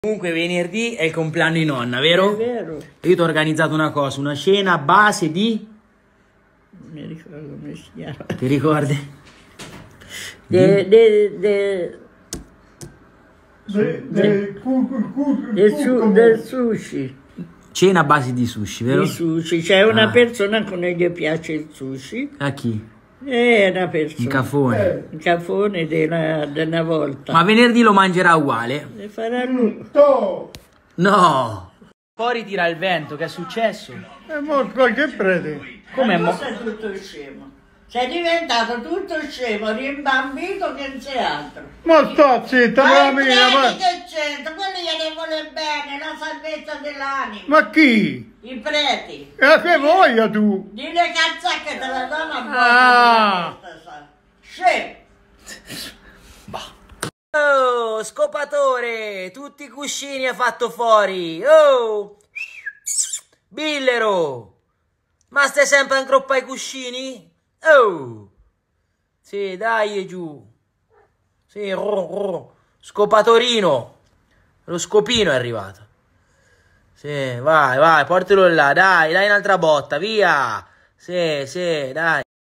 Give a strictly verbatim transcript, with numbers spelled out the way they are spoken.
Comunque venerdì è il compleanno di nonna, vero? È vero. Io ti ho organizzato una cosa, una cena a base di... Non mi ricordo come si chiama. Ti ricordi? De, de, de, De, de, cu, cu, cu, del, cu, su, come- del sushi. Cena a base di sushi, vero? Di sushi. C'è una Ah. persona a cui non gli piace il sushi. A chi? È una persona. Il cafone. Eh, Il cafone della, della volta. Ma venerdì lo mangerà uguale? E farà lui. to, No! Fuori tira il vento, che è successo? è morto che prete. Come Ma mo... tu sei tutto scemo. Sei diventato tutto scemo, rimbambito che non sei altro. Ma sta zitta, Ma la i mia, preti ma, che c'entra? Quelli gliene vuole bene, la salvezza dell'anima. ma chi? I preti. E che voglia tu? Di le cazzacche te la danno a Ah. volta. Scemo. Oh, scopatore! Tutti i cuscini ha fatto fuori! Oh! Billero! Ma stai sempre a ingroppa i cuscini? Oh! Sì, dai, giù! Sì, ro, ro. Scopatorino! Lo scopino è arrivato! Sì, vai, vai, portalo là, dai, dai un'altra botta, via! Sì, sì, dai!